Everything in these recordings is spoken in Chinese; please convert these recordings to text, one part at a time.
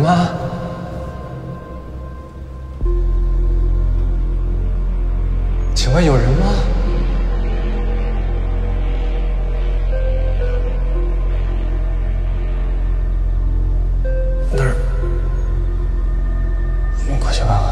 吗？请问有人吗？那儿，你过去问问。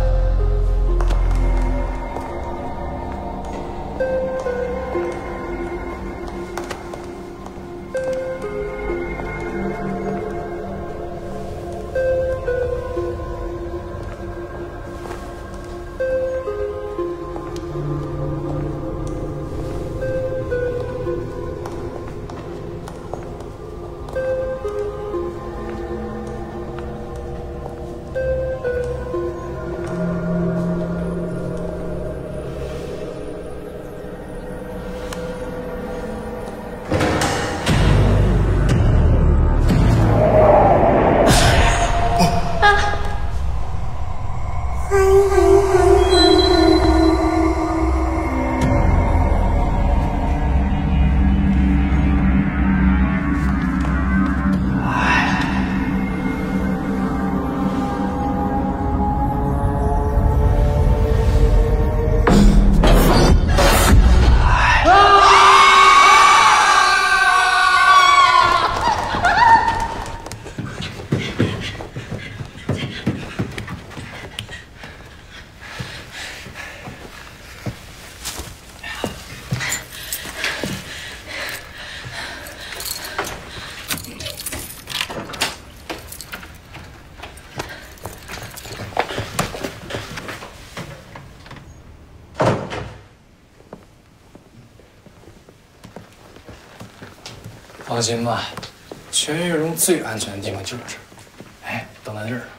放心吧，全月中最安全的地方就是这儿。哎，等在这儿呢。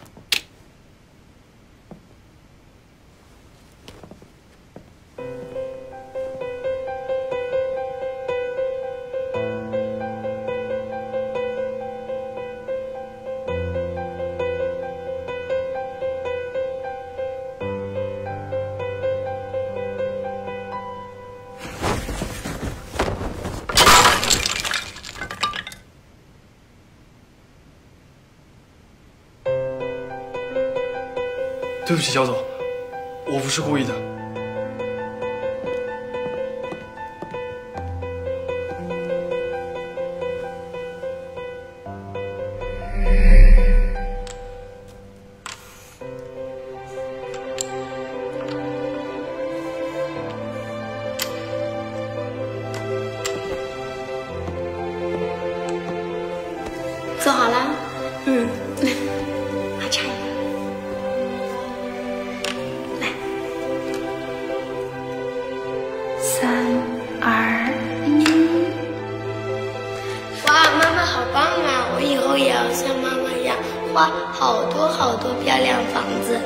对不起，焦总，我不是故意的。 做好了？嗯。还差一个。 3、2、1。哇，妈妈好棒啊！我以后也要像妈妈一样画好多好多漂亮房子。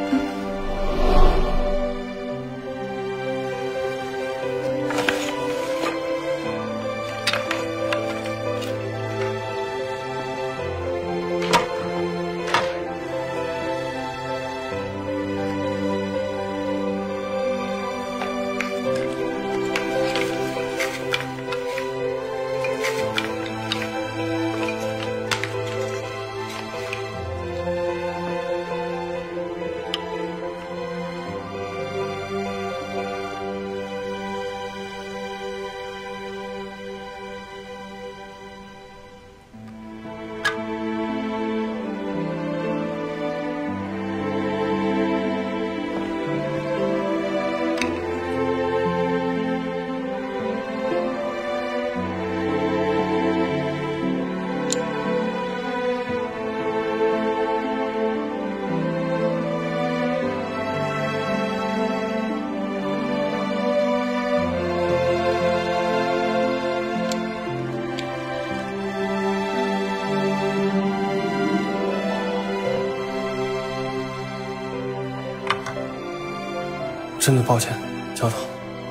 真的抱歉，教头。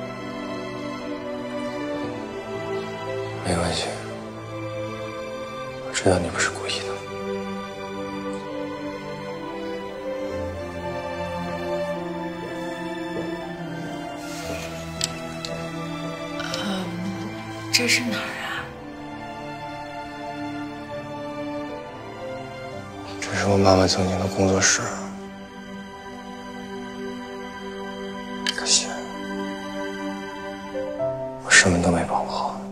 没关系，我知道你不是故意的。 这是哪儿啊？ 这这是我妈妈曾经的工作室，可惜我什么都没保护好。